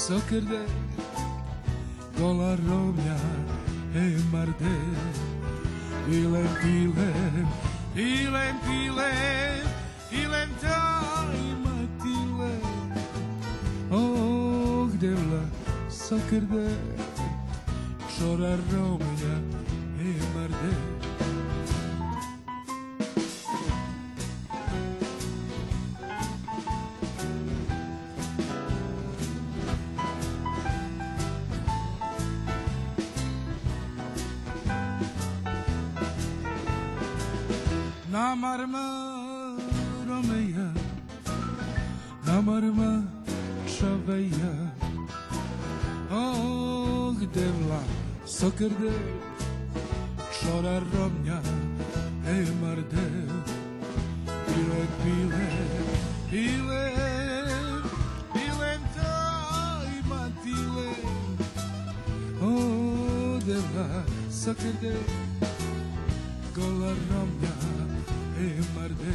sokerde, gola rovnja, marde. Pilem, pilem, pilem, pilem, pilem tajma tilem. Oh, devla sokerde, gola rovnja, marde. Namarma Romeja, namarma Čaveja. Oh, devla sokerde, čora romnja, marde. Pilem, pilem, pilem, pilem tajma tilem. Oh, devla sokerde, gola romnja, marde.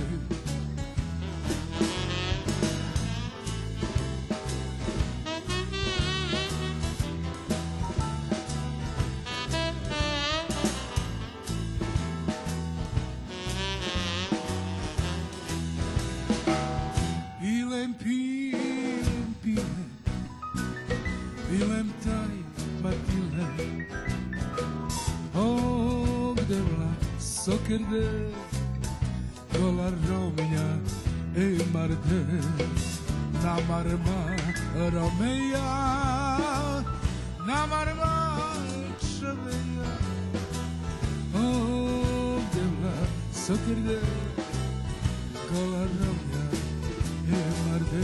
Pilem, pilem, pilem, pilem tajma tilem. Oh, devla sokerde, gola rovnja, marde. Namarma Romeja, namarma Čaveja. Oh, devla sokerde, gola rovnja, marde.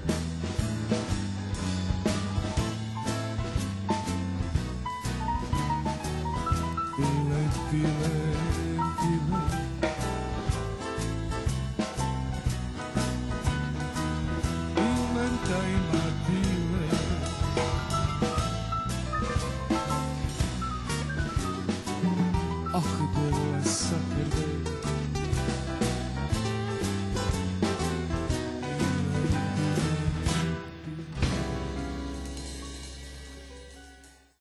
Pilem, pilem, pilem, tajma tilem. Ah, devla sokerde,